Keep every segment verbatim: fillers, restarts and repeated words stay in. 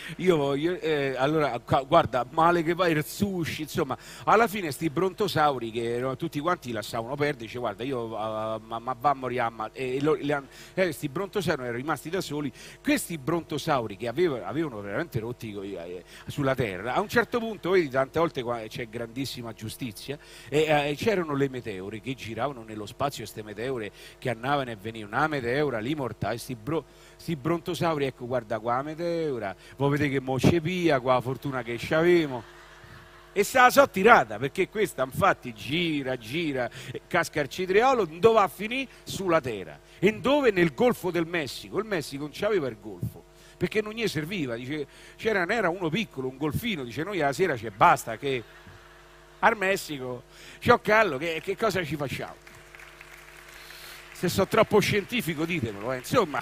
io voglio, eh, allora, qua- guarda, male che va il sushi, insomma, alla fine sti brontosauri che erano tutti quanti lasciavano perdere, dice guarda, io uh, ma, ma va a morire, a ma-" e lo- li han- eh, sti brontosauri erano rimasti da soli, questi brontosauri che avevano, avevano veramente rotti i coi- eh, sulla terra, a un certo punto, vedi, tante volte qua c'è grandissima giustizia, e eh, c'erano le meteore che giravano nello spazio, queste meteore che andavano e venivano, una meteora, li mortai, sti bro- sti brontosauri, ecco, guarda qua la meteora, voi vedete che mo c'è via, qua la fortuna che c'avevamo. E se la so tirata, perché questa infatti gira, gira, e casca il cetriolo, dove va a finire? Sulla terra. E dove? Nel Golfo del Messico. Il Messico non c'aveva il golfo, perché non gli serviva, dice, c'era, n'era uno piccolo, un golfino, dice noi la sera c'è basta che al Messico, c'ho callo, che, che cosa ci facciamo? Se sono troppo scientifico ditemelo, eh. Insomma.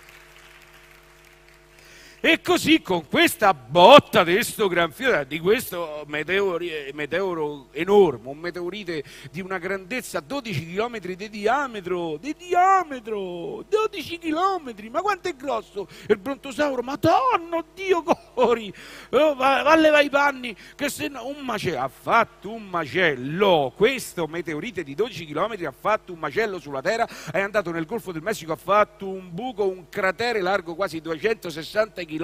E così con questa botta di questo granfio, di questo meteori- meteoro enorme, un meteorite di una grandezza dodici chilometri di diametro, di diametro, dodici chilometri, ma quanto è grosso il brontosauro? Madonna, Dio cori, oh, va, va a levare i panni, che se no, un macello, ha fatto un macello, questo meteorite di dodici chilometri ha fatto un macello sulla Terra, è andato nel Golfo del Messico, ha fatto un buco, un cratere largo quasi duecentosessanta chilometri.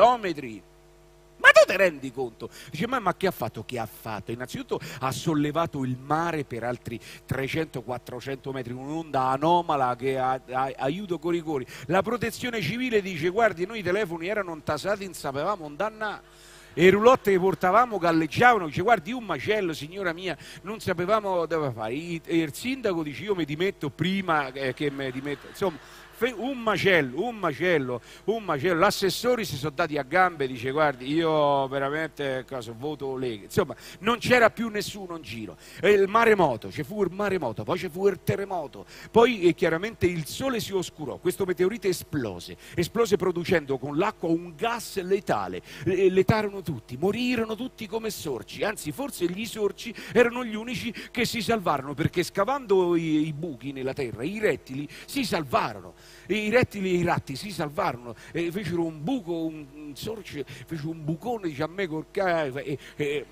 Ma tu ti rendi conto? Dice, ma, ma che ha fatto? Che ha fatto? Innanzitutto ha sollevato il mare per altri trecento quattrocento metri, un'onda anomala che ha, ha, aiuto cori cori. La protezione civile dice, guardi, noi i telefoni erano intasati, non sapevamo, un danna. E le roulotte che portavamo galleggiavano, dice guardi un macello signora mia, non sapevamo dove fare. I- e il sindaco dice io mi dimetto prima eh, che mi dimetto, insomma fe- un macello, un macello, un macello. L'assessore si sono dati a gambe, dice guardi io veramente cosa, voto Lega, insomma non c'era più nessuno in giro. E il maremoto, ci fu il maremoto, poi ci fu il terremoto, poi eh, chiaramente il sole si oscurò, questo meteorite esplose, esplose producendo con l'acqua un gas letale, eh, letarono tutti, morirono tutti come sorci, anzi forse gli sorci erano gli unici che si salvarono perché scavando i, i buchi nella terra i rettili si salvarono, i rettili e i ratti si salvarono, e fecero un buco, un, un sorce, fecero un bucone, dice a me col ca- e, e,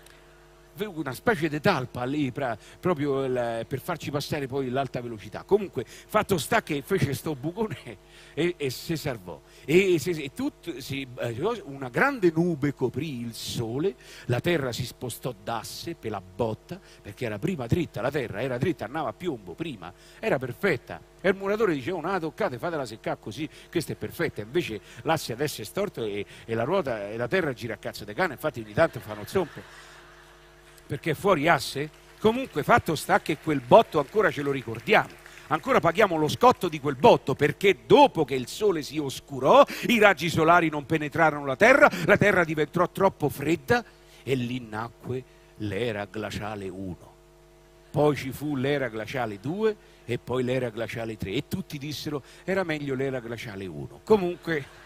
una specie di talpa lì pra, proprio il, per farci passare poi l'alta velocità. Comunque fatto sta che fece sto bucone e, e si salvò e, se, e tut, si, una grande nube coprì il sole, la terra si spostò d'asse per la botta perché era prima dritta, la terra era dritta, andava a piombo prima, era perfetta e il muratore diceva oh, non la toccate, fatela seccare così, questa è perfetta, invece l'asse adesso è storto e, e la ruota e la terra gira a cazzo di cane, infatti ogni tanto fanno zompe perché è fuori asse. Comunque fatto sta che quel botto ancora ce lo ricordiamo, ancora paghiamo lo scotto di quel botto perché dopo che il sole si oscurò i raggi solari non penetrarono la terra, la terra diventò troppo fredda e lì nacque l'era glaciale uno, poi ci fu l'era glaciale due e poi l'era glaciale tre e tutti dissero era meglio l'era glaciale uno. Comunque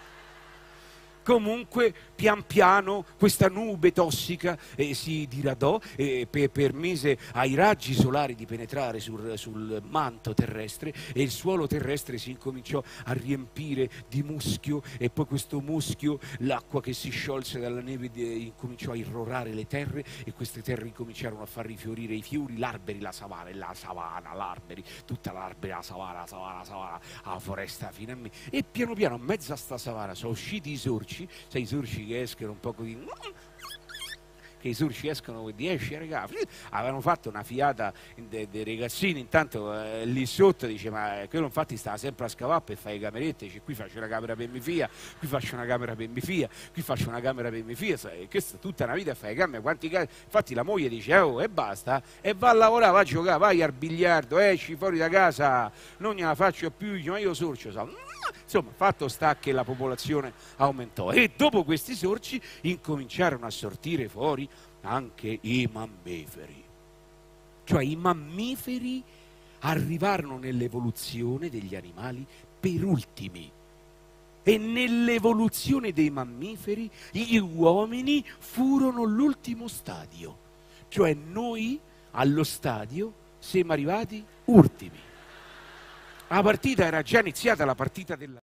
Comunque, pian piano, questa nube tossica eh, si diradò e per, permise ai raggi solari di penetrare sul, sul manto terrestre e il suolo terrestre si incominciò a riempire di muschio e poi questo muschio, l'acqua che si sciolse dalla neve di, incominciò a irrorare le terre e queste terre incominciarono a far rifiorire i fiori, l'arberi, la savana, la savana, l'arberi, tutta l'arberi, la savana, la savana, la savana, la foresta fino a me. E piano piano, a mezzo a sta savana, sono usciti i sorci, sai i sorci che escono un po' così, che i sorci escono di esce ragazzi, avevano fatto una fiata dei de ragazzini, intanto eh, lì sotto dice ma quello infatti stava sempre a scavare per fare le camerette, dice qui faccio una camera per mia figlia, qui faccio una camera per mia figlia, qui faccio una camera per mia figlia, e questa è tutta una vita a fare le camere, quanti ca-? Infatti la moglie dice oh e basta, e va a lavorare, va a giocare, vai al biliardo, esci fuori da casa, non gliela faccio più, dice, ma io sorcio, so. Insomma, fatto sta che la popolazione aumentò e dopo questi sorci incominciarono a sortire fuori anche i mammiferi. Cioè i mammiferi arrivarono nell'evoluzione degli animali per ultimi. E nell'evoluzione dei mammiferi gli uomini furono l'ultimo stadio. Cioè noi allo stadio siamo arrivati ultimi. La partita era già iniziata, la partita della